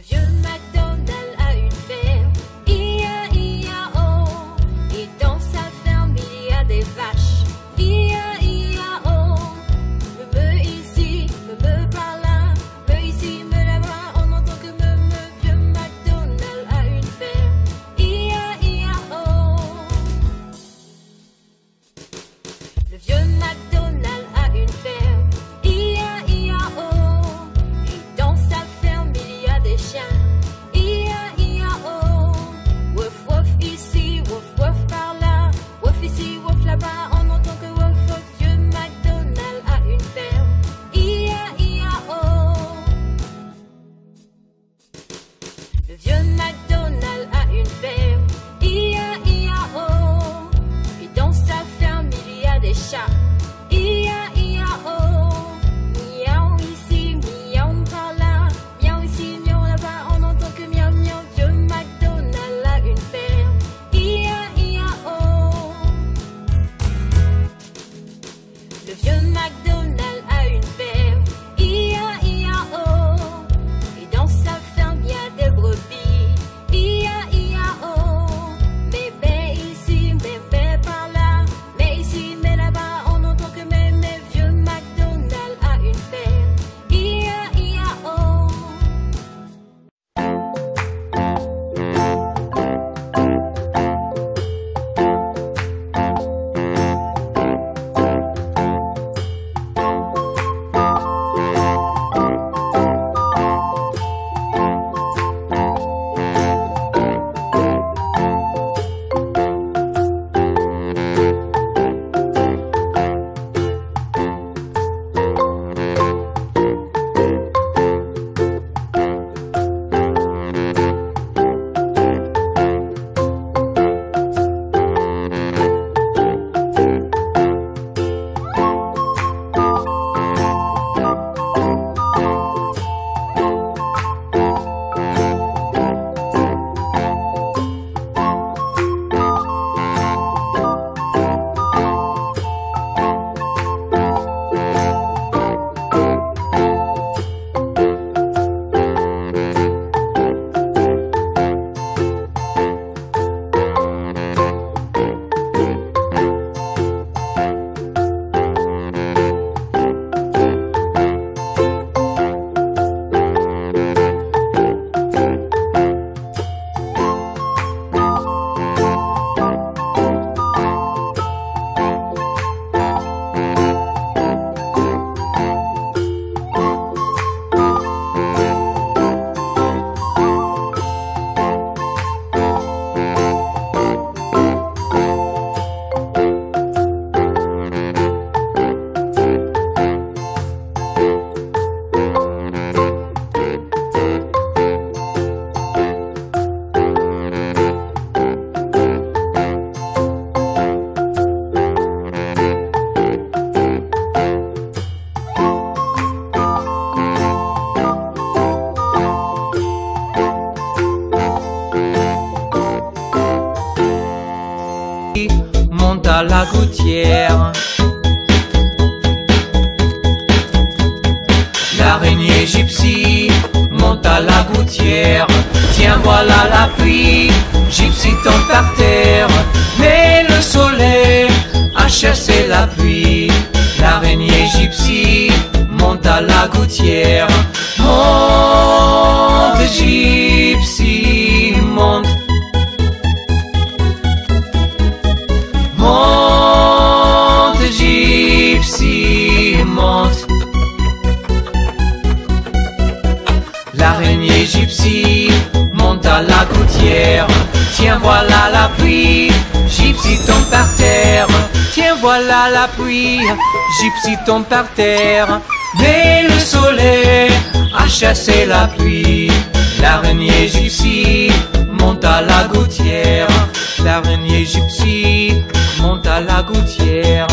vieux McDonald a une ferme, I-A-I-A-O. Et dans sa ferme il y a des vaches, I-A-I-A-O. Me ici, me par là, me ici, me là-bas. On entend que me vieux McDonald a une ferme, I-A-I-A-O. Le vieux McDonald a une ferme, I-A-I-A-O. Et dans sa ferme il y a des chiens, I-A-I-A-O. Wouf wouf ici, wouf wouf par là, wouf ici, wouf là-bas. On entend que wouf wouf, vieux McDonald a une ferme, I-A-I-A-O. Le vieux McDonald a une ferme, I-A-I-A-O. Et dans sa ferme il y a des chats, I-A-I-A-O. Miaou ici, miaou par là, miaou ici, miaou là-bas. On entend que miaou miaou, vieux McDonald a une ferme, I-A-I-A-O. Le vieux McDonald a une ferme, I-A-I-A-O. Et dans sa ferme il y a des brebis, I-A-I-A-O. Mais ici, mais par là, mais ici, mais là-bas. On entend que mais vieux McDonald a une ferme, I-A-I-A-O. Monte à la gouttière. L'araignée gypsy monte à la gouttière. Tiens, voilà la pluie, gypsy tombe par terre. Mais le soleil a chassé la pluie. L'araignée gypsy monte à la gouttière. Monte gypsy, monte. Monte gypsy, monte. L'araignée gypsy monte à la gouttière. Tiens, voilà la pluie, gypsy tombe par terre. Tiens, voilà la pluie, gypsy tombe par terre. Mais le soleil a chassé la pluie. L'araignée gypsy monte à la gouttière. L'araignée gypsy monte à la gouttière.